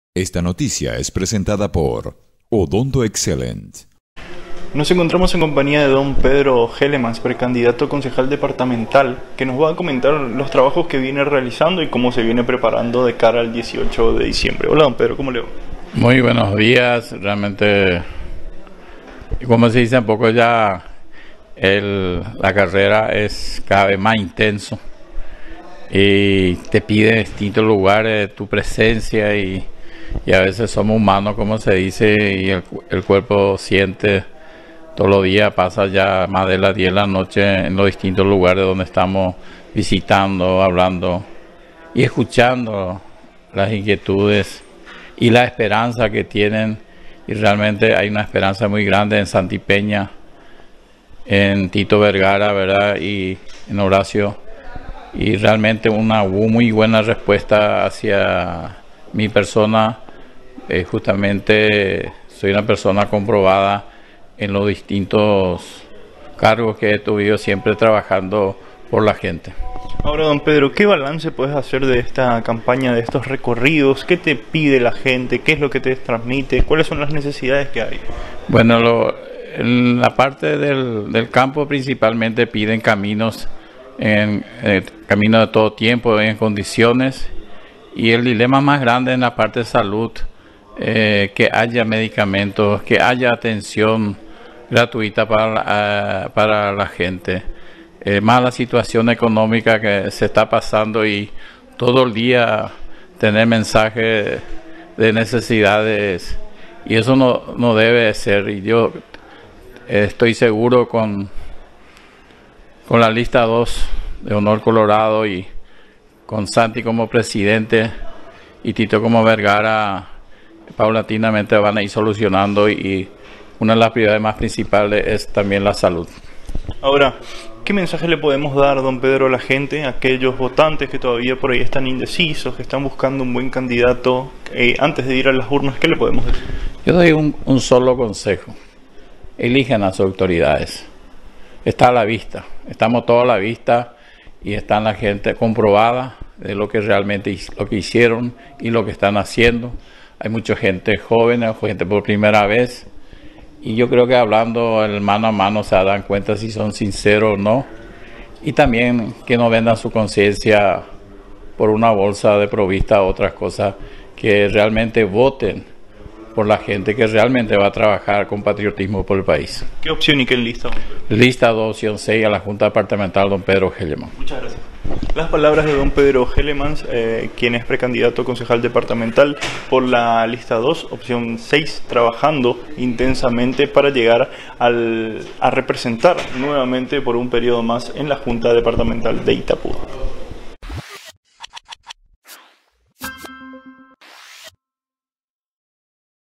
Esta noticia es presentada por Odonto Excellent. Nos encontramos en compañía de don Pedro Hellemans, precandidato a concejal departamental, que nos va a comentar los trabajos que viene realizando y cómo se viene preparando de cara al 18 de diciembre. Hola don Pedro, ¿cómo le va? Muy buenos días, realmente, como se dice un poco ya, la carrera es cada vez más intenso y te pide en distintos lugares tu presencia y a veces somos humanos, como se dice, y el cuerpo siente todos los días, pasa ya más de las 10 de la noche en los distintos lugares donde estamos visitando, hablando y escuchando las inquietudes y la esperanza que tienen, y realmente hay una esperanza muy grande en Santipeña, en Tito Vergara, ¿verdad? Y en Horacio, y realmente hubo muy buena respuesta hacia mi persona. Justamente soy una persona comprobada en los distintos cargos que he tenido, siempre trabajando por la gente. Ahora, don Pedro, ¿qué balance puedes hacer de esta campaña, de estos recorridos? ¿Qué te pide la gente? ¿Qué es lo que te transmite? ¿Cuáles son las necesidades que hay? Bueno, en la parte del campo principalmente piden caminos, caminos de todo tiempo, en condiciones, y el dilema más grande en la parte de salud, que haya medicamentos, que haya atención gratuita para la gente. Más la situación económica que se está pasando, y todo el día tener mensajes de necesidades, y eso no debe ser. Y yo estoy seguro con la lista 2 de Honor Colorado, y con Santi como presidente y Tito como Vergara, paulatinamente van a ir solucionando, y una de las prioridades más principales es también la salud. Ahora, ¿qué mensaje le podemos dar, don Pedro, a la gente, a aquellos votantes que todavía por ahí están indecisos, que están buscando un buen candidato antes de ir a las urnas? ¿Qué le podemos decir? Yo doy un solo consejo: elijan a sus autoridades. Está a la vista, estamos todos a la vista, y está la gente comprobada de lo que realmente lo que hicieron y lo que están haciendo. Hay mucha gente joven, gente por primera vez, y yo creo que hablando el mano a mano se dan cuenta si son sinceros o no, y también que no vendan su conciencia por una bolsa de provista o otras cosas, que realmente voten por la gente que realmente va a trabajar con patriotismo por el país. ¿Qué opción y qué lista? Lista 2, opción 6, a la Junta Departamental, don Pedro Hellemans. Muchas gracias. Las palabras de don Pedro Hellemans, quien es precandidato a concejal departamental por la lista 2, opción 6, trabajando intensamente para llegar a representar nuevamente por un periodo más en la Junta Departamental de Itapú.